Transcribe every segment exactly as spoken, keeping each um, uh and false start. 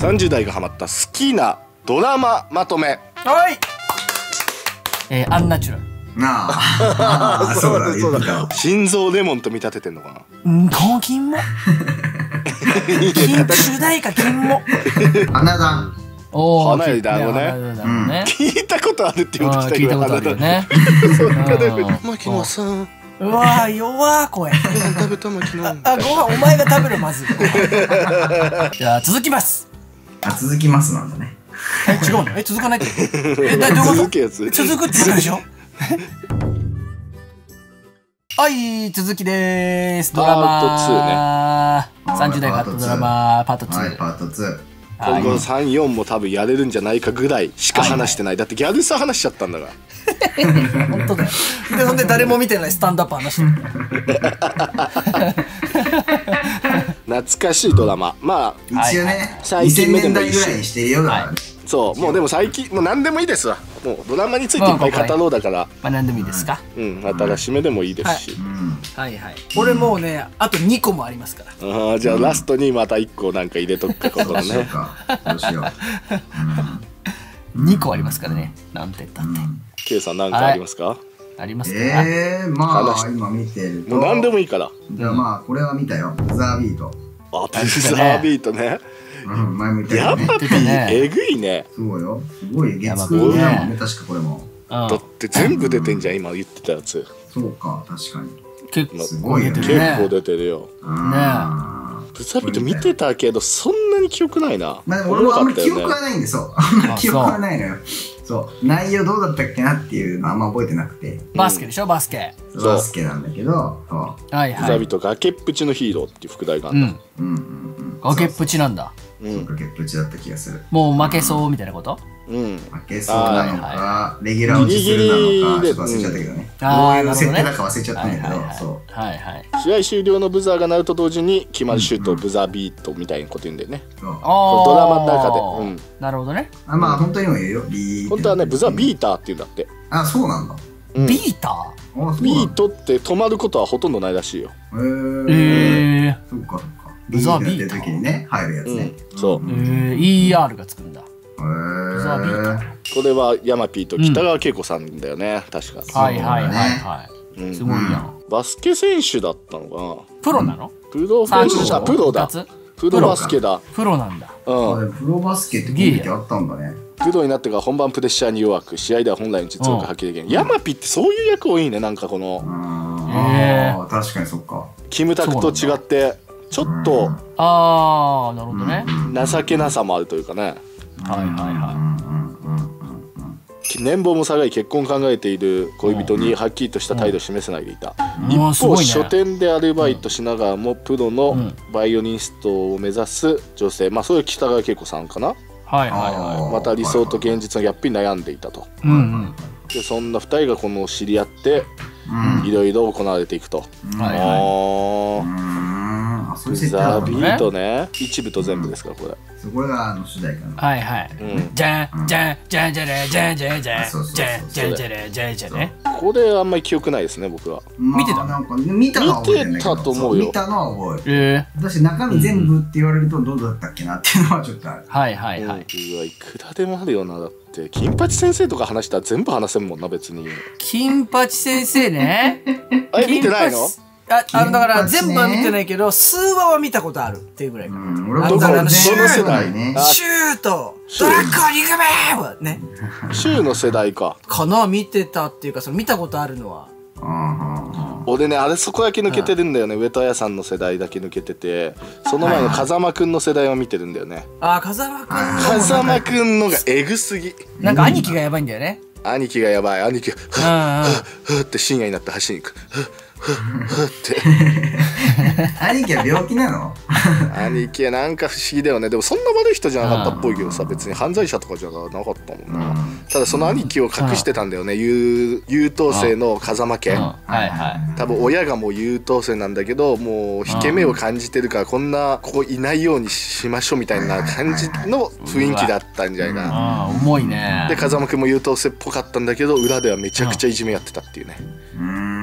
さんじゅう代がハマった好きなドラマまとめ。 はい。えー、アンナチュラル。 なあ、あそうだそうだ。 心臓レモンと見立ててんのかな。 うん、この金も。金主題歌金も。 花壇。 おお。 花より団子ね。聞いたことあるって言うとしたけど。聞いたことあるよね。牧野さん。 うわ弱声。 食べた牧野。 あ、ご飯お前が食べるまず。じゃあ続きます。 あ、続きますなんだね。 え、違うの？え、続かないって。え、だ、どういうこと？続くやつ。続くってことでしょ？はい、続きでーす。ドラマー。さんじゅう代がハットドラマーパートツー。 はい、パートツー。 今後さん、よんも多分やれるんじゃないかぐらいしか話してない。だってギャルさ話しちゃったんだから。 本当だよ。で、ほんで誰も見てないスタンドアップ話してる。 懐かしいドラマ。まあ一応ね、にせんねんだいぐらいにしてるよだ。 そう、もうでも最近もう何でもいいですわ。もうドラマについていっぱい語ろうだから。 まあ何でもいいですか。 うん、新しめでもいいですし。 はいはい。俺もうね、あとにこもありますから。 ああ、じゃあラストにまたいっこなんか入れとくかここね。 どうしよう。にこありますからね。なんて言ったって。 K さんなんかありますか？ ありますか？ ええ、まあ今見てると。 もう何でもいいから。 じゃあまあこれは見たよ。ブザービート。 あ、ブザービートね。 うん、前も言ったよね。ヤマピーえぐいね。 そうよ。すごい月9だもんね、確かこれも。 だって全部出てんじゃん、今言ってたやつ。 そうか、確かに。 結構すごいよね。 結構出てるよ。ねえ。ブザービート見てたけど、そんなに記憶ないな。 まあ俺もあんまり記憶はないんですよ。あんまり記憶はないのよ。そう、内容どうだったっけなっていうのあんま覚えてなくて。 バスケでしょ、バスケ。 バスケなんだけど、 はいはい。 ブザービート崖っぷちのヒーローっていう副題がある。 うんうんうん。 崖っぷちなんだ。 崖っぷちだった気がする。 もう負けそうみたいなこと？ うん。 負けそうなのか、レギュラー落ちするなのか、ちょっと忘れちゃったけどね。どういう設定だか忘れちゃったんだけど、そう。 はいはい。 試合終了のブザーが鳴ると同時に決まるシュートをブザービートみたいなこと言うんだよね。ドラマの中で。 なるほどね。 あ、まあ本当にも言うよ。 本当はね、ブザービーターって言うんだって。 あ、そうなんだ。 ビーター？ ビートって止まることはほとんどないらしいよ。 へえ。そっかそっか。 ブザービーター時にね、入るやつね。 そう。 イーアール がつくんだ。 ブザービータ。 これはヤマピーと北川景子さんだよね、確か。 はいはいはいはい。すごいやん。 バスケ選手だったのかな。 プロなの？ プロ選手だ。プロだ。プロバスケだ。 プロなんだ。 うん。プロバスケってこういう時あったんだね。 プロになってから本番プレッシャーに弱く、試合では本来の実力が発揮できない。ヤマピってそういう役多いね、なんかこの。 ああ、確かにそっか。 キムタクと違ってちょっとああ、なるほどね。 情けなさもあるというかね。 はいはいはい。 年俸も下がり結婚を考えている恋人にはっきりとした態度を示せないでいた。一方書店でアルバイトしながらもプロのバイオリニストを目指す女性、まあそれは北川景子さんかな。 はいはいはい。 また理想と現実のギャップに悩んでいたと。でそんなふたりがこの知り合っていろいろ行われていくと。ブザービートね、一部と全部ですからこれ。 これがあの主題歌の。 はいはい。じゃんじゃんじゃんじゃれじゃんじゃんじゃんじゃんじゃんじゃんじゃれじゃんじゃね。 これあんまり記憶ないですね僕は。 見てた？ なんか見たのは覚えてないけど。 見てたと思うよ。 見たのは覚えてる。私中身全部って言われるとどうだったっけなっていうのはちょっとある。 はいはいはい。 うわいくらでもあるよな。だって金八先生とか話したら全部話せんもんな別に。 金八先生ね。 あれ見てないの？ あ、あのだから全部は見てないけど数話は見たことあるっていうぐらいかな。 俺はどの世代ね。 シュートドラッグリグメはね。 シューの世代か。 かな、見てたっていうかその見たことあるのは。 俺ねあれそこだけ抜けてるんだよね。上戸彩さんの世代だけ抜けてて、その前の風間くんの世代は見てるんだよね。 あ、風間くん。 風間くんのがエグすぎ。 なんか兄貴がやばいんだよね。 兄貴がやばい。兄貴がふっふっって深夜になって走りに行く。って兄貴は病気なの？ 兄貴はなんか不思議だよね。でもそんな悪い人じゃなかったっぽいけどさ、別に犯罪者とかじゃなかったもんな。ただその兄貴を隠してたんだよね。優優等生の風間家。多分親がもう優等生なんだけど、もう引け目を感じてるからこんな子いないようにしましょうみたいな感じの雰囲気だったんじゃないかな。 重いね。 で風間くんも優等生っぽかったんだけど裏ではめちゃくちゃいじめやってたっていうね。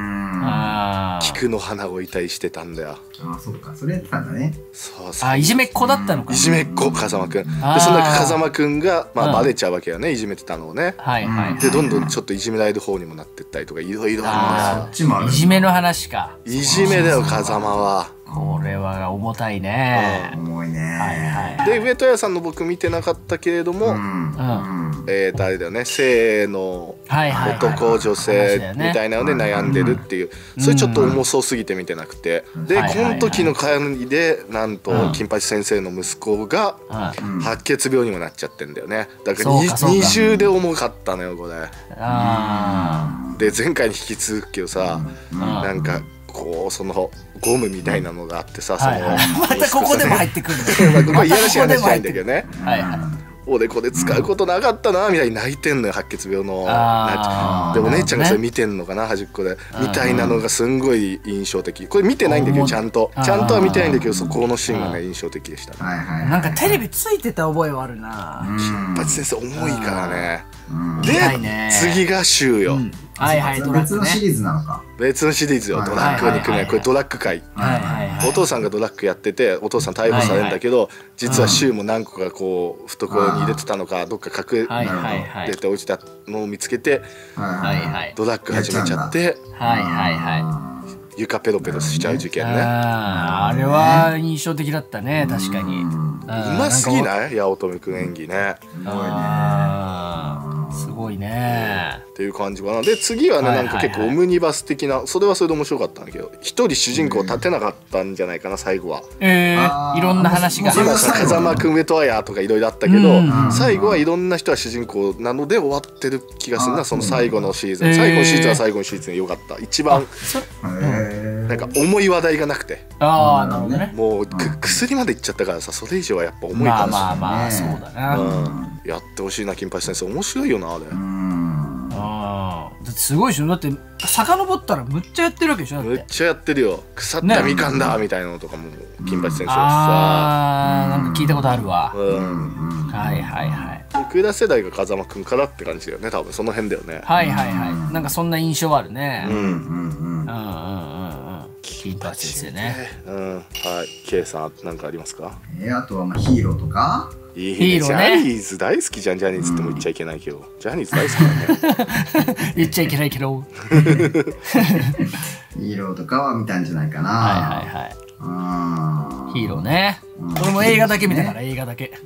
菊の花を置いたりしてたんだよ。 ああ、そうか、それやってたんだね。 そうそう。 あ、いじめっ子だったのか。 いじめっ子、風間くん。で、その中風間くんが、まあ、バレちゃうわけよね、いじめてたのをね。 はいはい。 で、どんどんちょっといじめられる方にもなってったりとか、いろいろあるんだよ。いじめの話か。 いじめだよ、風間は。 これは重たいね。 重いね。 はいはい。 で、上戸彩さんの僕見てなかったけれども、えっと、あれだよね、性の男、女性みたいなので悩んでるっていう、それちょっと重そうすぎて見てなくて。で、この時の会で、なんと、金八先生の息子が、白血病にもなっちゃってんだよね。だから二重で重かったのよ、これ。で、前回に引き続くけどさ、なんか、こうそのゴムみたいなのがあってさ、そのまたここでも入ってくるの。これいやらしい話じゃないんだけどね。俺これ使うことなかったなみたいに泣いてんのよ、白血病の。でお姉ちゃんがそれ見てんのかな、端っこでみたいなのがすんごい印象的。これ見てないんだけど、ちゃんとちゃんとは見てないんだけど、そこのシーンがね印象的でした。 なんかテレビついてた覚えはあるな。 金八先生重いからね。で次が週よ。 はいはい、別のシリーズなのか。 別のシリーズよ、ドラッグに組め。これドラッグ界。お父さんがドラッグやってて、お父さん逮捕されるんだけど、実は週も何個かこう懐に入れてたのか、どっか隠れて落ちたのを見つけてドラッグ始めちゃって、床ペロペロしちゃう事件ね。 あれは印象的だったね、確かに。うますぎない？八乙女くん演技ね。 すごいね。 っていう感じかな。で次はね、なんか結構オムニバス的な、それはそれで面白かったんだけど、一人主人公立てなかったんじゃないかな、最後は。 ええ、いろんな話が。 今さ、風間くん、上戸彩とかいろいろあったけど、最後はいろんな人が主人公なので終わってる気がするな、その最後のシーズン。最後のシーズンは最後のシーズンでよかった。一番なんか重い話題がなくて。 ああ、なるほどね。 もう薬までいっちゃったからさ、それ以上はやっぱ重いかもしれない。 まあまあまあ、そうだな。 やってほしいな、金八先生。面白いよな、あれ。 ああ、すごいでしょ。だって遡ったらむっちゃやってるわけでしょ。 むっちゃやってるよ。腐ったみかんだみたいなのとかも金八先生はさ。 ああ、なんか聞いたことあるわ。はいはいはい。 福田世代が風間くんからって感じだよね、多分その辺だよね。 はいはいはい。なんかそんな印象あるね。うんうんうんうんうん。金八先生ね。 うん、はい。K さんなんかありますか？ え、あとはまあヒーローとか。 いいね、ジャニーズ大好きじゃん。ジャニーズっても言っちゃいけないけど、ジャニーズ大好きだね。 言っちゃいけないけど。 ヒーローとかは見たんじゃないかな。 はいはいはい。ヒーローね。俺も映画だけ見たから、映画だけ。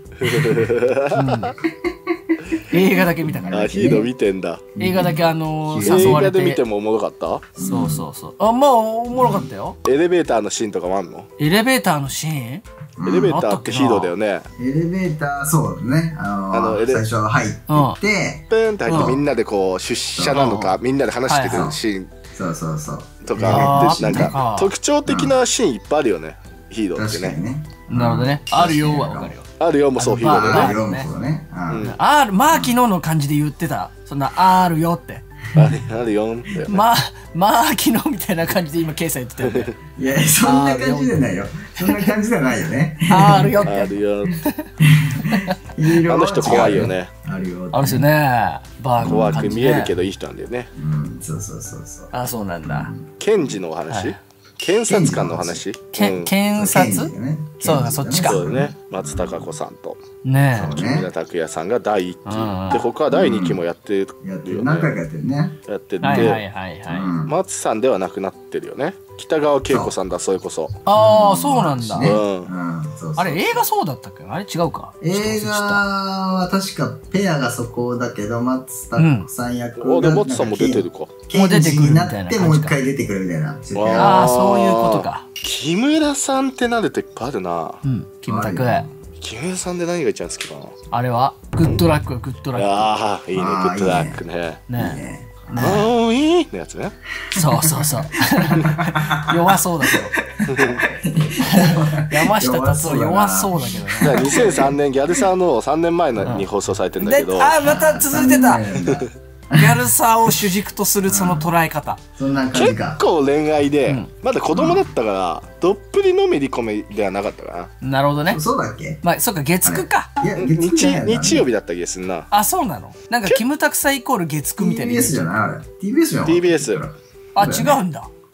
映画だけ見たから。 あ、ヒーロー見てんだ。 映画だけあの誘われて。 映画で見てもおもろかった？ そうそうそう。あ、まあおもろかったよ。 エレベーターのシーンとかもあんの？ エレベーターのシーン？ エレベーターってヒーローだよね。 エレベーター、そうね。あの最初入ってってペンって入ってみんなでこう出社なのかみんなで話してくるシーン。 そうそうそう。 とかなんか特徴的なシーンいっぱいあるよね。ヒーローってね。 なるほどね。あるよはわかるよ。 あるよもそうヒーローだよね。 ある、まあ昨日の感じで言ってた。そんなあるよって。 あるよ。 まあまあ昨日みたいな感じで今ケイさん言ってたよね。 いやそんな感じじゃないよ。そんな感じじゃないよね。 あるよって。 あるよ。あの人怖いよね。 あるよ。 あるですよね。 怖く見えるけどいい人なんだよね。 うん、そうそうそうそう。 あ、そうなんだ。 検事のお話？検察官の話？ 検察？そうだ、そっちか。 そうだね。松たか子さんとね木村拓哉さんがだいいっきで、他はだいにきもやってるよね。 何回かやってるね。 やってて、松さんではなくなってるよね。北川景子さんだ、それこそ。 ああ、そうなんだ。 あれ映画そうだったっけ？あれ違うか。 映画は確かペアがそこだけど、松たか子さん役が松さんも出てるか。 もう出てくるみたいな感じか。 もう一回出てくるみたいな。 ああ、そういうことか。 木村さんってなるといっぱいあるな。 うん、木村拓哉。 木村さんで何が一番好きかな。 あれはグッドラック、グッドラック。 ああ、いいね、グッドラックね。 ね。 もういいのやつね。 そうそうそう。弱そうだけど。山下達郎弱そうだけどね。 にせんさんねんギャルサーのさんねんまえに放送されてんだけど。 あ、また続いてた。ギャルサーを主軸とするその捉え方。 結構恋愛で、まだ子供だったからどっぷりのめり込めではなかったかな。なるほどね。 そうだっけ？ まあ、そっか、月9か。 日曜日だった気がするな。 あ、そうなの。なんかキムタクさんイコール月9みたいな。 ティービーエス じゃないあれ。ティービーエス じゃん。 ティービーエス。 あ、違うんだ。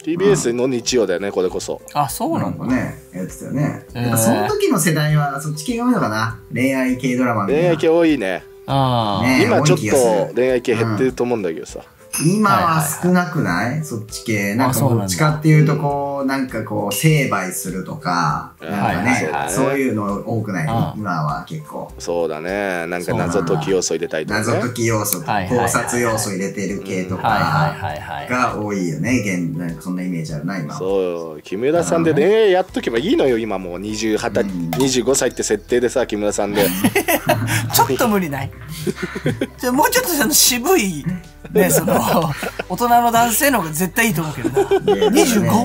ティービーエス の日曜だよね、これこそ。 あ、そうなんだね。やってたよね。その時の世代はそっち系が多いのかな。恋愛系ドラマみたいな。 恋愛系多いね。今ちょっと恋愛系減ってると思うんだけどさ。 今は少なくない？そっち系。なんかどっちかっていうとこう、なんかこう、成敗するとか、なんかね、そういうの多くない？今は結構。そうだね。なんか謎解き要素入れたりとかね。謎解き要素とか、考察要素入れてる系とかが多いよね。現なんかそんなイメージあるな、今。そう。木村さんで恋愛やっとけばいいのよ、今もうにじゅう、はたち、にじゅうごさいって設定でさ、木村さんで。 ちょっと無理ない？じゃあもうちょっとその渋い、ね、その、大人の男性の方が絶対いいと思うけどな。にじゅうご？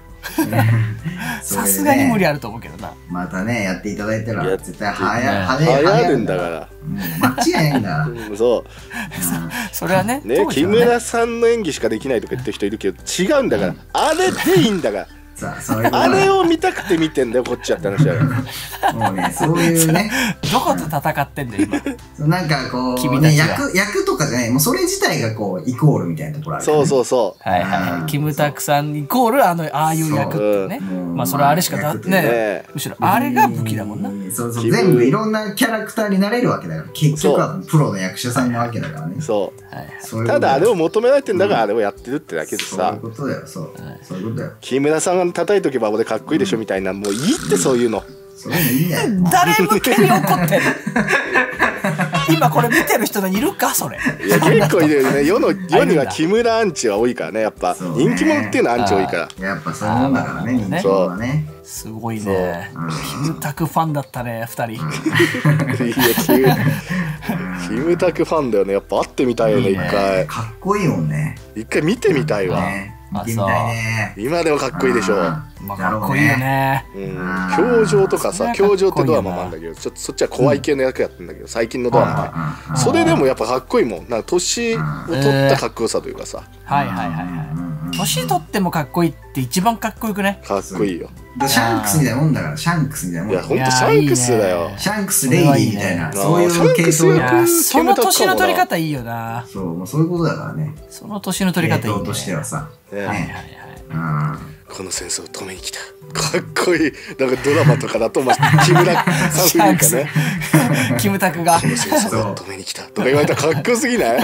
さすがに無理あると思うけどな。 またね、やっていただいたら絶対はや流行るんだから。 間違いないんだ。 そう。 それはね、 木村さんの演技しかできないとか言ってる人いるけど、違うんだから。あれでいいんだから。あれを見たくて見てんだよ、こっちはって話だよ。 もうね、そういうね。 どこと戦ってんだよ、 今。なんかこう、ね、役、役とかじゃない、もうそれ自体がこう、イコールみたいなところある。 そうそうそう。 はいはい。キムタクさんイコール、あの、ああいう役ってね。まあ、それあれしかだってね。むしろ、あれが武器だもんな。 そうそう、全部いろんなキャラクターになれるわけだから。結局はプロの役者さんなわけだからね。 そう。ただ、あれを求められてんだから、あれをやってるってだけでさ。 そういうことだよ、そう。そういうことだよ。 木村さんが叩いとけば俺かっこいいでしょみたいな、もういいってそういうの。 そういうのいいね。 誰向けに怒ってる？今これ見てる人がいるかそれ。 いや結構いるよね。世の世には木村アンチは多いからね。やっぱ人気者っていうのはアンチ多いから。 やっぱそういうもんだからね、人気者はね。 すごいね。キムタクファンだったね、二人。いやキムタクファンだよね。やっぱ会ってみたいよね、一回。 かっこいいもんね。 一回見てみたいわ。 見てみたいね。 今でもかっこいいでしょ。 まあかっこいいよね。 教場とかさ、教場ってドラマもあるんだけど、ちょっとそっちは怖い系の役やってんだけど、最近のドラマで。それでもやっぱかっこいいもん。なんか年を取ったかっこよさというかさ。 はいはいはいはい。年取ってもかっこいいって一番かっこよくね。 かっこいいよ。 シャンクスみたいなもんだから、シャンクスみたいなもん。 いや、ほんとシャンクスだよ。 シャンクス、レイディみたいな。そういう系統や。その年の取り方いいよな。 そう、もうそういうことだからね。 その年の取り方いいね。 としてはさ。 はいはいはい。 この戦争を止めに来た。かっこいい。なんかドラマとかだと、まあ、木村さん風にかね。 キムタクが。 この戦争を止めに来た。とか言われたらかっこよすぎない？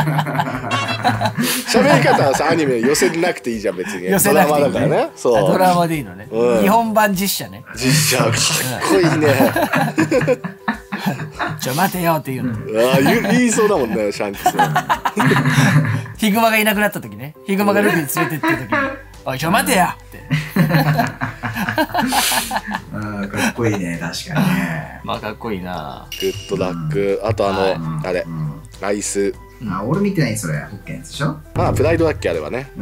喋り方はさ、アニメ寄せなくていいじゃん、別に。 寄せなくていい。 ドラマだからね。そう。 ドラマでいいのね。日本版実写ね。 実写、かっこいいね。 ちょ、待てよって言うの。 ああ、言いそうだもんね、シャンクス。 ヒグマがいなくなった時ね。ヒグマがルフィに連れてってる時に。おい、ちょ、待てよって。 かっこいいね、確かにね。 まあ、かっこいいな。 グッドラック。あと、あの、あれ、アイス。 あ、俺見てないそれ。ホッケンでしょ。 まあ、プライドだっけ、あれはね。 うん、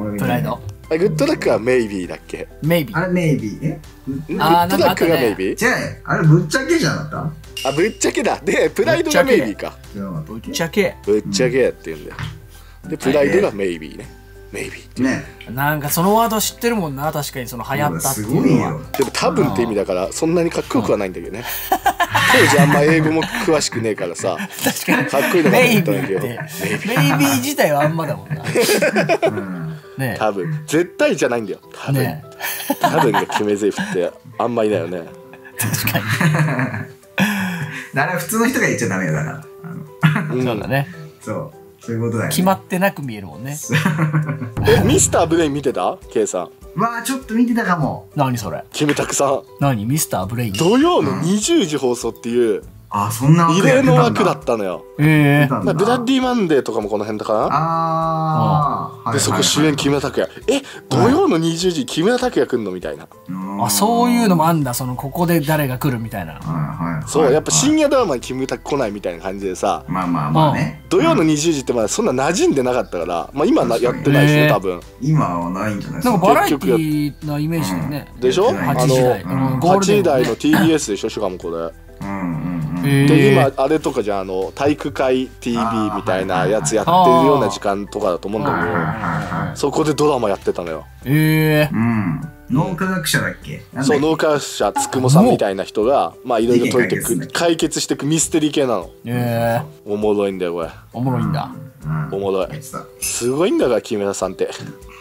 俺見てない。プライド。 グッドラックはメイビーだっけ？ メイビー。 あれメイビー。え？ グッドラックがメイビー？ じゃあ、あれぶっちゃけじゃなかった？ あ、ぶっちゃけだ。で、プライドがメイビーか。 ぶっちゃけ。 ぶっちゃけやって言うんだよ。で、プライドがメイビーね。メイビーってね。 なんかそのワード知ってるもんな。確かにその流行ったっていうのは。 でも多分って意味だからそんなにかっこよくはないんだけどね。当時あんま英語も詳しくねえからさ。 確かに。 かっこいいのがメイビーって。メイビー自体はあんまだもんな。 ね、多分絶対じゃないんだよ。多分、ね、多分が決め台詞ってあんまいないよね。 確かに。 あれは普通の人が言っちゃダメよだから。 うん、そうだね。 そう。そういうことだよ、ね。 決まってなく見えるもんね。 え、ミスターブレイン見てた？ケイさん。 わあ、ちょっと見てたかも。 何それ？ キムタクさん。 何？ミスターブレイン。 土曜のにじゅうじ放送っていう。 あ、そんな異例の枠だったのよ。 ええ。 ブラッディマンデーとかもこの辺だかな。 ああ。でそこ主演木村拓哉。え、土曜のにじゅうじ木村拓哉来んのみたいな。 あ、そういうのもあんだ。そのここで誰が来るみたいな。 そう、やっぱ深夜ドラマにキムタク来ないみたいな感じでさ。 まあまあまあね。 土曜のにじゅうじってまだそんな馴染んでなかったから、まあ今やってないしね多分。 今はないんじゃないですか。 なんかバラエティーなイメージだよね。 でしょ？あのはちじ台の ティービーエス でしょしかもこれ。で今あれとかじゃあの体育会 ティービー みたいなやつやってるような時間とかだと思うんだけど、そこでドラマやってたのよ。 ええ。 脳科学者だっけ？ そう、脳科学者つくもさんみたいな人がまあいろいろ解いてく解決していくミステリー系なの。 ええ。 おもろいんだよこれ。 おもろいんだ。 おもろい。すごいんだから木村さんって。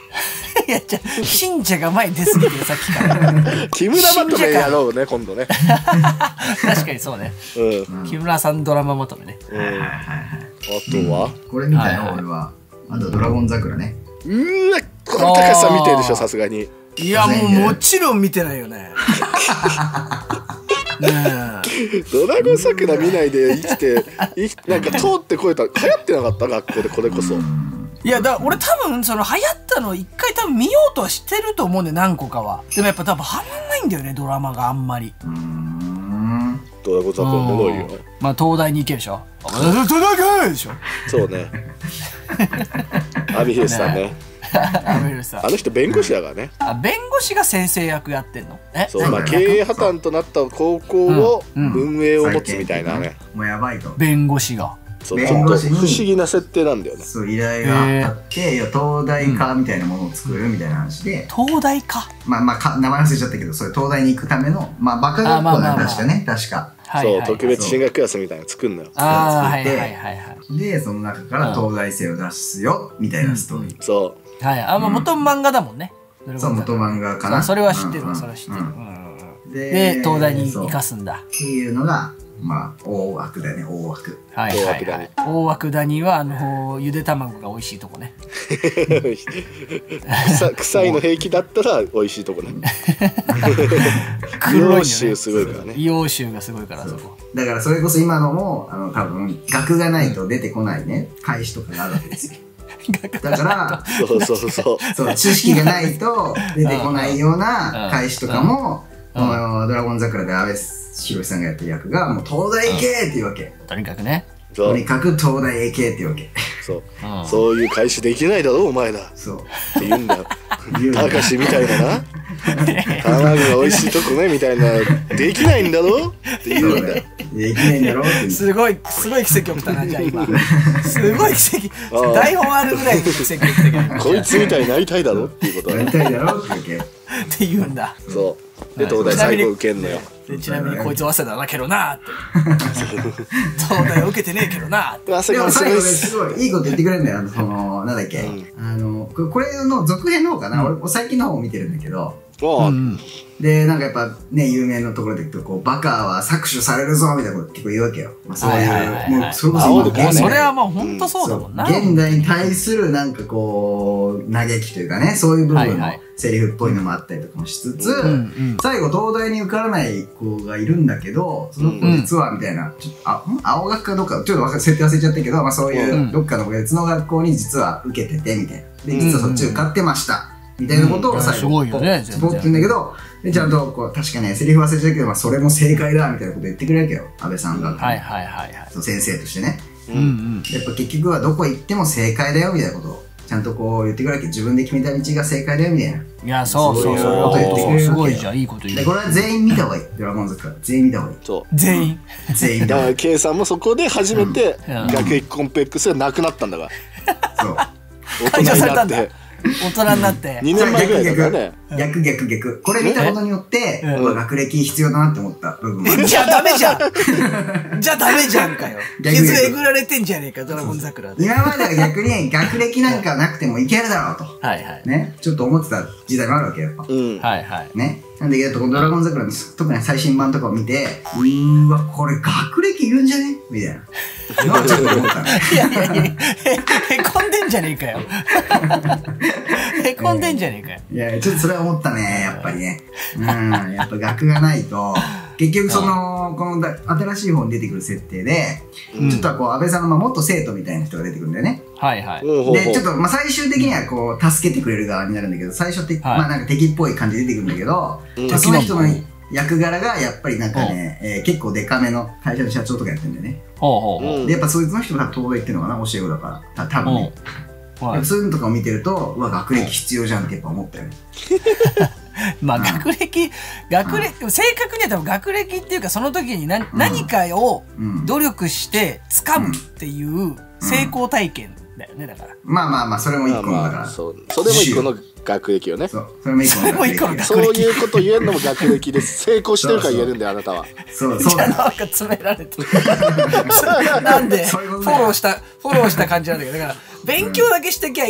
いや、じゃ信者が前に出すぎてる、さっきから。 木村まとめやろうね、今度ね。 確かにそうね。木村さんドラマまとめね。 あとはこれみたいな俺は。あとドラゴン桜ね。 うーわ、この高さ見てるでしょ、さすがに。 いや、もうもちろん見てないよね。 ドラゴン桜見ないで生きて、なんか通ってこえた、流行ってなかった学校でこれこそ。 いや、だ俺多分その流行ったの一回多分見ようとはしてると思うんで、何個かは。でもやっぱ多分ハマんないんだよね、ドラマがあんまり。 ドラゴン桜おもろいよ。 まあ東大に行けるでしょ。東大行けでしょ。 そうね。阿部寛さんね。あの人弁護士だからね。 あ、弁護士が先生役やってんの？え、 そう、まあ経営破綻となった高校を運営を持つみたいなね。 もうやばいと。 弁護士が。 そう、ちょっと不思議な設定なんだよね。 そう、依頼があって、いや東大科みたいなものを作るみたいな話で。 東大科？ まあまあ名前忘れちゃったけど、それ東大に行くためのまあバカ学校だ確かね、確か。 そう、特別進学クラスみたいなの作るのよ。 ああ、はいはいはいはい。 で、その中から東大生を出すよみたいなストーリー。 そう。 はい、あ、まあ元漫画だもんね。 そう、元漫画かな。 それは知ってるわ、それは知ってる。で、東大に生かすんだ。 っていうのが、まあ、大枠だね、大枠。 はいはいはい。大枠谷は、あの、ゆで卵が美味しいとこね。 臭いの平気だったら美味しいとこね。硫黄臭すごいからね。 硫黄臭がすごいから、そこ。 だからそれこそ今のも、あの、多分、学がないと出てこないね、開始とかがあるわけですよ。だから、 そうそうそう。 そう、知識がないと出てこないような開始とかも、ドラゴン桜で阿部寛さんがやってる役が、もう東大行けっていうわけ。 とにかくね。 とにかく東大行けっていうわけ。 そう。そういう開始できないだろ、お前ら。 そう。 って言うんだよ。たかしみたいなな。卵が美味しいとこねみたいな、できないんだろって言うんだよ。 できないんだろって。 すごい、すごい奇跡起きたな、じゃあ今。すごい奇跡。台本あるぐらいの奇跡起きたけど。 こいつみたいになりたいだろっていうことなりたいだろって言うって言うんだ。 そう。で、東大最後受けんのよ。 ちなみにこいつ早稲田だけどなって。東大受けてねえけどなって。 でも最後ですごいいいこと言ってくれるんだよ。その、なんだっけ。あの、これの続編の方かな。俺最近の方を見てるんだけど。で、なんかやっぱね、有名なところで言うと、こう、バカは搾取されるぞみたいなこと結構言うわけよ。まあそういう、もう、それこそ今、それはもう本当そうだもんな。 現代に対するなんかこう、嘆きというかね、そういう部分のセリフっぽいのもあったりとかもしつつ、最後東大に受からない子がいるんだけど、その子実はみたいな、ちょっと、あ、青学かどっか、ちょっと設定忘れちゃったけど、まあそういうどっかの別の学校に実は受けてて、みたいな。で、実はそっち受かってました。みたいなことを最後、 すごいよね、 スポッて言うんだけど、で、ちゃんと、こう、確かね、セリフ忘れちゃったけど、まあ、それも正解だ、みたいなこと言ってくれるわけよ、安倍さんが。 はいはいはいはい。 そう、先生としてね。 うんうん。 やっぱ結局はどこ行っても正解だよ、みたいなことを、ちゃんとこう言ってくれるわけ。自分で決めた道が正解だよ、みたいな。 いや、そうそうそう。こと言ってくれる。すごいじゃん、いいこと言う。 で、これは全員見た方がいい。ドラゴン桜。全員見た方がいい。 そう。 全員全員見た方がいい。 K さんもそこで初めて、学歴コンプレックスがなくなったんだから。 そう。 解消されたんだ。大人になって。 にねんまえぐらいだからね。 逆逆逆。これ見たことによって、学歴必要だなって思った部分もある。 じゃあダメじゃんじゃあダメじゃんかよ。傷えぐられてんじゃねえか、ドラゴン桜で。 今までは逆に学歴なんかなくてもいけるだろうと。 はいはい。 ね。ちょっと思ってた時代もあるわけやっぱ。 うん。はいはい。 ね。なんだけど、ドラゴン桜の特に最新版とかを見て、うーわ、これ学歴いるんじゃねみたいな。ちょっと思ったの。いやいやいや、 へこんでんじゃねえかよ。へこんでんじゃねえかよ。 いや、ちょっとそれは思ったね、やっぱりね。うん、やっぱ学がないと、結局その、この新しい方に出てくる設定で、ちょっとこう、安倍さんの元生徒みたいな人が出てくるんだよね。 はいはい。 で、ちょっと、まあ最終的にはこう、助けてくれる側になるんだけど、最初って、まあなんか敵っぽい感じで出てくるんだけど、その人の役柄がやっぱりなんかね、えー、結構デカめの会社の社長とかやってるんだよね。 ほうほうほう。 で、やっぱそいつの人が東大行ってるのかな、教え子だから。た多分ね。そういうのとかを見てると、うわ、学歴必要じゃんってやっぱ思ったよね。 まあ学歴、学歴、正確には多分学歴っていうかその時に何、何かを努力して掴むっていう成功体験だよね、だから。 まあまあまあ、それも一個のだから。 そう。それも一個の学歴よね。 そう。それも一個の学歴。 そういうこと言えるのも学歴です。成功してるから言えるんだよ、あなたは。 そう、そうだよ。 なんか詰められてる。なんで、フォローした、フォローした感じなんだけど、だから、勉強だけしてきゃいいっ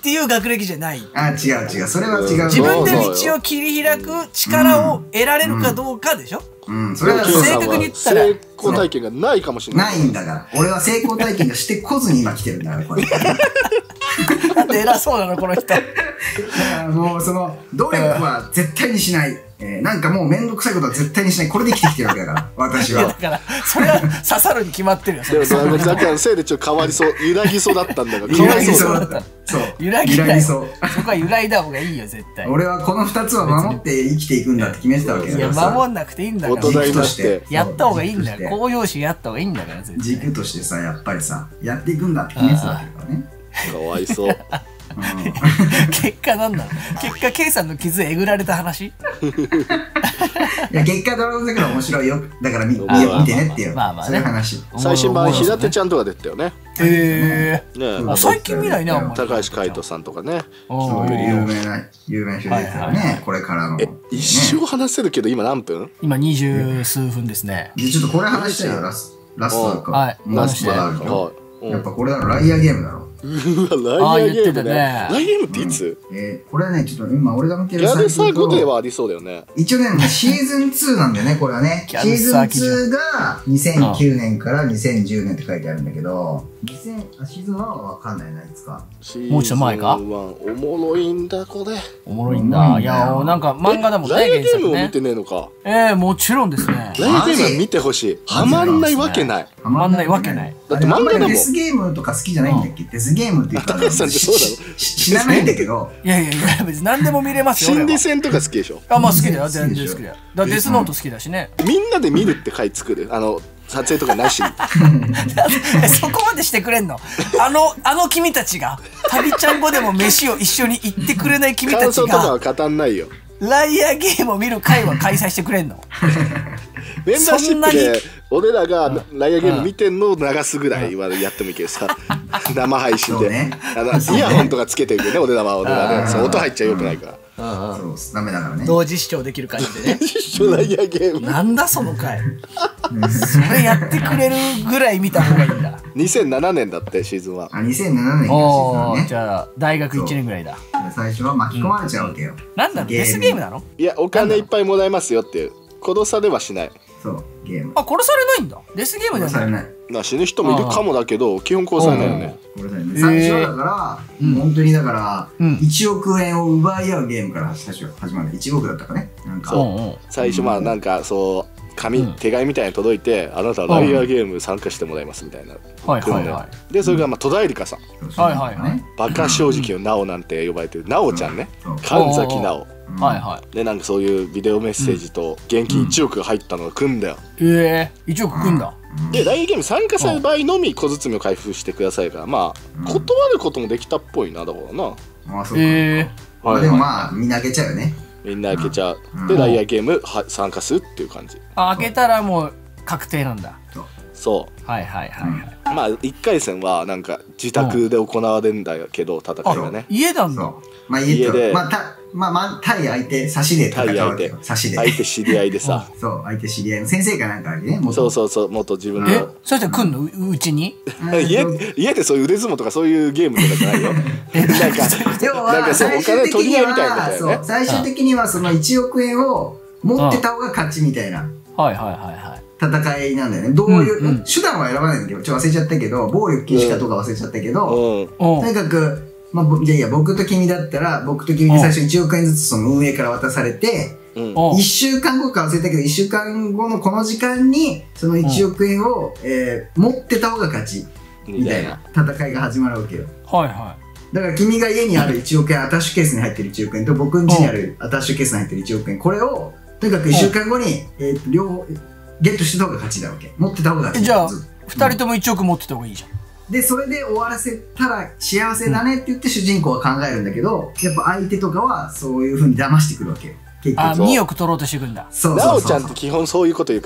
っていう学歴じゃない。 あ、違う違う。それは違う。 自分で道を切り開く力を得られるかどうかでしょ。 うん、それは正確に言ったら成功体験がないかもしれない。 ないんだから。俺は成功体験がしてこずに今来てるんだから、これ。 なんで偉そうなの、この人。だからもう、その、努力は絶対にしない。えー、なんかもうめんどくさいことは絶対にしない。これで生きてきてるわけだから、私は。 だから、それは刺さるに決まってるよ。 でも、ザキヤのせいでちょっと変わりそう、揺らぎそうだったんだから。 揺らぎそうだった。そう。 揺らぎそう。そこは揺らいだ方がいいよ、絶対。 俺はこの二つは守って生きていくんだって決めてたわけだから。 いや、守んなくていいんだから。 軸として。 やった方がいいんだよ。公用紙やった方がいいんだから、絶対。 軸としてさ、やっぱりさ、やっていくんだって決めてたわけだからね。 かわいそう。 結果なんなの？結果 K さんの傷えぐられた話？いや、結果ドラゴン桜面白いよ。だから見てねっていう、そういう話。 最新版平手ちゃんとか出たよね。 へえ。最近見ないね、 高橋海人さんとかね。 そういう有名な有名な人ですよね。これからの。 一生話せるけど今何分？ 今二十数分ですね。 ちょっとこれ話したいよ、ラスラストか。 はい。 ラストあるよ。やっぱこれだろ、ライアーゲームだろ。 うわ、ライアーゲームね。ライアーゲームっていつ？ えー、これはね、ちょっと今俺が見てるサイト。ギャルサーゴではありそうだよね。 一応ね、シーズンツーなんだよね、これはね。シーズンツーがにせんきゅうねんからにせんじゅうねんって書いてあるんだけど、にせんあシーズンワンはわかんないな、いつか。 もうちょっと前か？ おもろいんだ、これ。 おもろいんだ。いや、なんか漫画だもんね、 ライアーゲームを見てねえのか。 ええ、もちろんですね。 ライアーゲームは見てほしい。ハマんないわけない。 ハマんないわけない。 だって漫画だもん。デスゲームとか好きじゃないんだっけ？デスゲームって言ったら知らないんだけど。 いやいやいや、別に何でも見れますよ。 心理戦とか好きでしょ？ あ、まあ好きだよ、全然好きだよ。だデスノート好きだしね。 みんなで見るって回作る。あの撮影とかなしに。 そこまでしてくれんの？あのあの君たちが旅ちゃん語でも飯を一緒に行ってくれない君たちが。 感想とかは語んないよ。 ライアーゲームを見る会は開催してくれんの？ メンバーシップで俺らがライアーゲーム見てんのを流すぐらいはやってもいいけどさ、生配信で、ね、あのイヤホンとかつけてるけどね、俺らは俺らね、そう音入っちゃよくないから。 そうダメだからね。 同時視聴できる感じでね。 同時視聴ライアーゲーム。 なんだその回。それやってくれるぐらい見た方がいいんだ。 にせんななねんだってシーズンは。 あ、にせんななねんがシーズンね。 じゃあ大学いちねんぐらいだ。 最初は巻き込まれちゃうわけよ。 なんだろう、デスゲームなの？ いや、お金いっぱいもらえますよっていう。殺されはしない。 そうゲーム。 あ、殺されないんだ。デスゲームじゃない。 殺されない。 な死ぬ人もいるかもだけど、基本殺されないよね。 最初はだから本当にだからいちおくえんを奪い合うゲームから最初始まる。いちおくだったかね。なんかそう最初まあなんかそう紙手紙みたいに届いて、あなたはライアーゲーム参加してもらいますみたいな。 はいはいはい。 でそれがまあ戸田恵梨香さん。 はいはいはい。 バカ正直のナオなんて呼ばれてるナオちゃんね。神崎ナオ。 はいはい。 でなんかそういうビデオメッセージと現金いちおくが入ったのが来んだよ。 ええ、いちおく来んだ。 でライアーゲーム参加される場合のみ小包を開封してくださいから、まあ断ることもできたっぽいな、だからな。 ああそうか。でもまあみんな開けちゃうよね。 みんな開けちゃう。でライアーゲームは参加するっていう感じ。 あ、開けたらもう確定なんだ。 そう。 はいはいはいはい。 まあいっかい戦はなんか自宅で行われるんだけど、戦いがね。 家なんだ。 まあ家で。まあたまあまあ対相手差しで戦うわけよ。差しで。 相手知り合いでさ。 そう相手知り合いの先生かなんかね。 そうそうそう元自分の。 え、そしたら来んのうちに？ 家家でそういう腕相撲とかそういうゲームとかじゃないよ。なんかなんかそうお金取り合いみたいなことだよね。 最終的にはそのいちおくえんを持ってた方が勝ちみたいな。 はいはいはいはい。戦いなんだよね。どういう手段は選ばないんだけど、ちょっと忘れちゃったけど、暴力禁止かとか忘れちゃったけど、とにかく。まあ、じゃあいや、僕と君だったら、僕と君で最初いちおくえんずつその運営から渡されて、いっしゅうかんごか忘れたけど、いっしゅうかんごのこの時間に、そのいちおくえんを、えー、持ってた方が勝ち、みたいな戦いが始まるわけよ。 はいはい。 だから君が家にあるいちおくえん、アタッシュケースに入ってるいちおくえんと、僕ん家にあるアタッシュケースに入ってるいちおくえん、これを、とにかくいっしゅうかんごに、えー、両方、ゲットしてた方が勝ちだわけ。持ってた方が勝ち。 じゃあ、ふたりともいちおく持ってた方がいいじゃん。 でそれで終わらせたら幸せだねって言って主人公は考えるんだけど、やっぱ相手とかはそういうふうに騙してくるわけよ。 結局あにおく取ろうとしてくんだ。 そうそうそう。 なおちゃんって基本そういうこと言うから、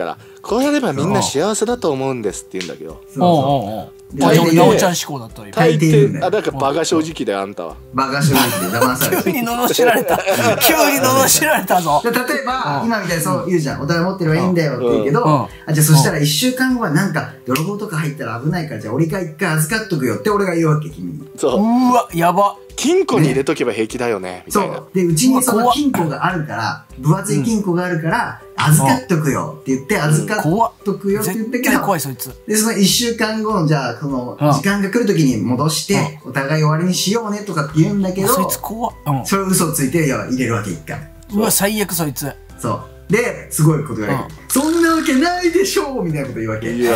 こうやればみんな幸せだと思うんですって言うんだけど。 そうそう。なおちゃん思考だったよ。 大抵、あ、だからバカ正直だよ、あんたは。 バカ正直で騙される。 急に罵られた。急に罵られたぞ。 例えば、今みたいにそう言うじゃん。お互い持ってればいいんだよって言うけど、あ、じゃあそしたら一週間後はなんか、泥棒とか入ったら危ないから、じゃあ俺が一回預かっとくよって俺が言うわけ、君に。 そう。 うわ、やば。 金庫に入れとけば平気だよね、みたいな。 そう。で、うちにその金庫があるから、分厚い金庫があるから、預かっとくよって言って、預かっとくよって言ったけど、 怖いそいつ。 で、その一週間後の、じゃあ、その、時間が来るときに戻して、お互い終わりにしようねとかって言うんだけど、 そいつ怖っ。 それ嘘ついて、いや、入れるわけ一回。 うわ、最悪そいつ。 そう。で、すごいこと言われる。そんなわけないでしょうみたいなこと言うわけ。いや、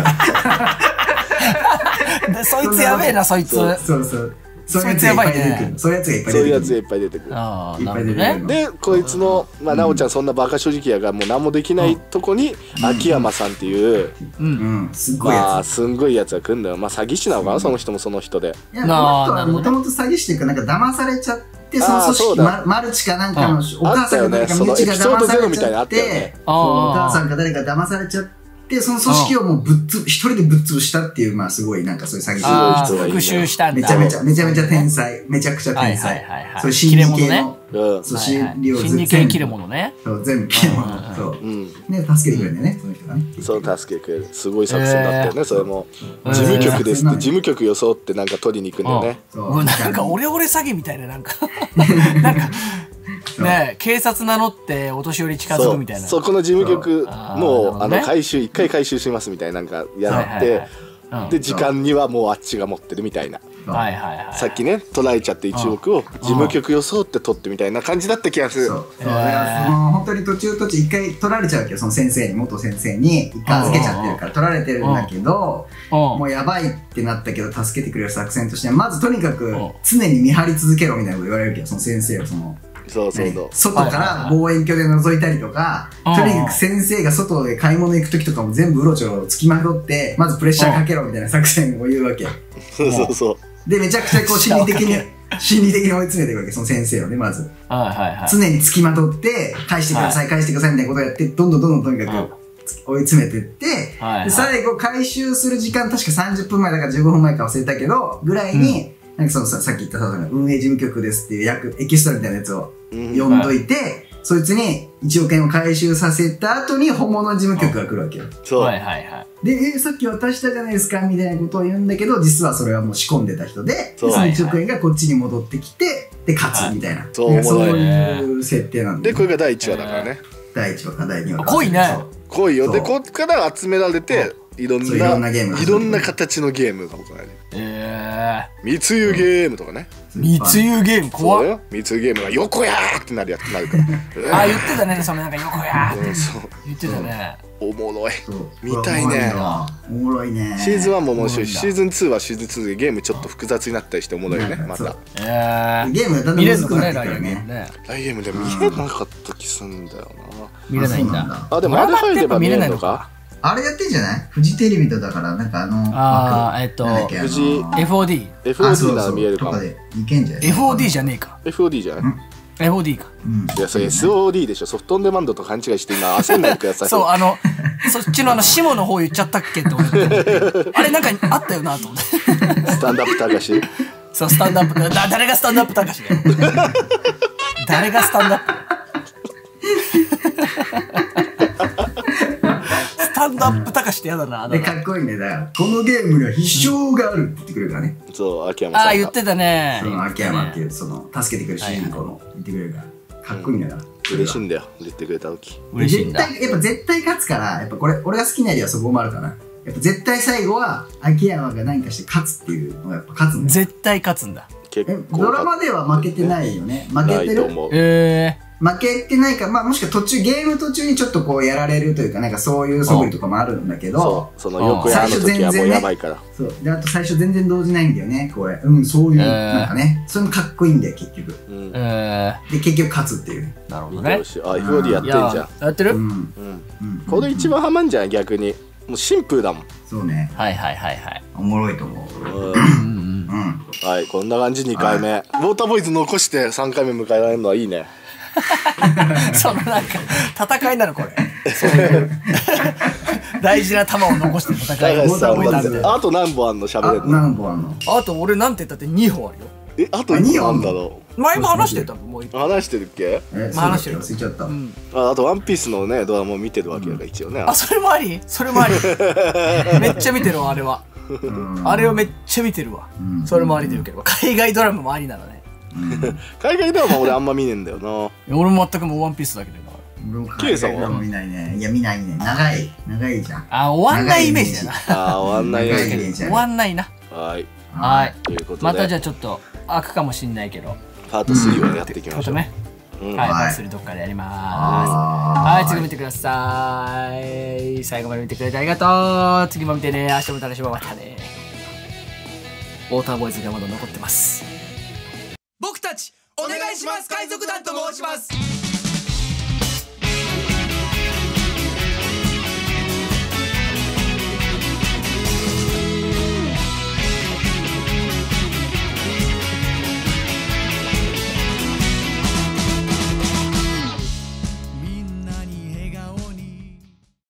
そいつやべえな、そいつ。 そうそう。そういうやつがいっぱい出てくる。そういうやつがいっぱい出てくる。 そういうやつがいっぱい出てくる。 ああ、なるほどね。 で、こいつの、まあ、なおちゃんそんなバカ正直やが、もう何もできないとこに、秋山さんっていう、 うん、すごいやつ。 まあ、すんごいやつが来んだよ。まあ、詐欺師なのかな、その人もその人で。 いや、この人はもともと詐欺師っていうか、なんか騙されちゃって、その組織、マルチかなんかの、お母さんか誰か身内が騙されちゃって、お母さんか誰か騙されちゃって、で、その組織をもうぶっつ、一人でぶっ潰したっていう、まあすごいなんかそういう詐欺師の人がいる。 復讐したんだ。 めちゃめちゃ、めちゃめちゃ天才。めちゃくちゃ天才。そういう心理系の。 そう、心理系切れ者ね。 そう、全部切れ者。そう。ね、助けてくれるんだよね、その人がね。 そう、助けてくれる。すごい作戦だったよね、それも。事務局ですって、事務局装ってなんか取りに行くんだよね。 そう。なんかオレオレ詐欺みたいな、なんか。なんか。ね、警察名乗ってお年寄り近づくみたいな。 そこの事務局もうあの回収一回回収しますみたいななんかやってで時間にはもうあっちが持ってるみたいな。さっきね取られちゃっていちおくを事務局装って取ってみたいな感じだった気がする。 そうだからその本当に途中途中一回取られちゃうわけど、その先生に元先生に一回預けちゃってるから取られてるんだけど、もうやばいってなったけど助けてくれる作戦としてはまずとにかく常に見張り続けろみたいなこと言われるけど、その先生をその。 そうそうそう、 外から望遠鏡で覗いたりとか、とにかく先生が外で買い物行く時とかも全部うろちょろつきまとってまずプレッシャーかけろみたいな作戦を言うわけ。 そうそうそうでめちゃくちゃこう心理的に心理的に追い詰めていくわけ、その先生をね。まず常につきまとって返してください返してくださいみたいなことをやって、どんどんどんどんとにかく追い詰めてって、最後回収する時間確かさんじゅっぷんまえだからじゅうごふんまえか忘れたけどぐらいに、なんかそのさ、さっき言った運営事務局ですっていう役、エキストラみたいなやつを呼んどいて、うんはい、そいつにいちおくえんを回収させた後に本物の事務局が来るわけよ。 そう。 はいはいはい。 で、えー、さっき渡したじゃないですかみたいなことを言うんだけど、実はそれはもう仕込んでた人で、そのいちおくえんがこっちに戻ってきて、で、勝つみたいな。 そう、 そういう設定なんで。で、これがだいいちわだからね。 だいいちわかだいにわか。 濃いね。 濃いよ。で、こっから集められて、いろんな、いろんなゲーム。いろんな形のゲームが行われる。 ええ。 密輸ゲームとかね。 密輸ゲーム怖っ。 密輸ゲームが横やーってなるやつになるから。 あ、言ってたね、そのなんか横やーって言ってたね。 おもろい。見たいね。 おもろいね。 シーズンワンも面白いし、シーズンツーはシーズンツーでゲームちょっと複雑になったりしておもろいよね、また。 ええ。 ゲームがだんだん難しくなってくるね。 ライゲームでも見れなかった気すんだよな。 見れないんだ。 あ、でもあれ入れば見れるのか。 あれやってんじゃない？フジテレビとだから、なんかあの、 あー、えっと、 フジエフオーディー。 エフオーディー なら見えるかも。 いけんじゃない？ エフオーディー じゃねえか。 エフオーディー じゃない？ エフオーディー か。 いや、それ エスオーディー でしょ。ソフトオンデマンドと勘違いして今焦んないでください。 そう、あの、そっちのあの、下の方言っちゃったっけって思って。あれなんかあったよなと思って。 スタンダップたかし。 そう、スタンダップ。だ、誰がスタンダップたかしだよ。誰がスタンダップスタンドアップ高しってやだな。 で、かっこいいね。だから、このゲームには必勝があるって言ってくれるからね。 そう、秋山さん。 ああ、言ってたね。 その秋山っていう、その、助けてくれる主人公の言ってくれるから。かっこいいんだから。 嬉しいんだよ、言ってくれた時。 嬉しいんだ。 絶対、やっぱ絶対勝つから、やっぱこれ、俺が好きな理由はそこもあるかな。やっぱ絶対最後は、秋山が何かして勝つっていうのがやっぱ勝つんだよ。 絶対勝つんだ。 結構。ドラマでは負けてないよね。負けてる。 ええ。 負けてないか、まあもしくは途中、ゲーム途中にちょっとこうやられるというか、なんかそういう素振りとかもあるんだけど、 そう、そのよくやる時はもうやばいから。 そう。で、あと最初全然動じないんだよね、これ。うん、そういう、なんかね、それもかっこいいんだよ、結局。 ええ。で、結局勝つっていう。 なるほどね。 あ、エフオーディー やってんじゃん。 やってる？ うん。 これ一番ハマんじゃん、逆に。もうシンプルだもん。 そうね。 はいはいはいはい。 おもろいと思う。うん。 はい、こんな感じにかいめ。ウォーターボーイズ残してさんかいめ迎えられるのはいいね。 そのなんか戦いなのこれ。そういう大事な球を残して戦い高橋さんはあと何本あんの喋れるの？ 何本あんの？ あと俺なんて言ったってにほんあるよ。 え、あとにほんあんだろう。前も話してたの？もう話してるっけ？ え、 話してる。 忘れちゃった。 あ、あとワンピースのねドラマを見てるわけだから一応ね。 あ、それもあり？それもあり。めっちゃ見てるわあれは。あれをめっちゃ見てるわ。それもありでよければ海外ドラマもありなのね。 海外ドラマ俺あんま見ねえんだよな。 俺も全くもうワンピースだけでな。 俺も海外ドラマ見ないね。いや見ないね。長い長いじゃん。 あ、終わんないイメージだな。 あ、終わんないイメージ。 終わんないな。 はい。 はい。 ということでまたじゃあちょっと開くかもしんないけど。 パートスリーをやっていきましょう。 ね。はい、パートスリーどっかでやります。はい、次見てください。最後まで見てくれてありがとう。次も見てね。明日も楽しもう。またね。ウォーターボーイズがまだ残ってます。僕たちお願いします海賊団と申します。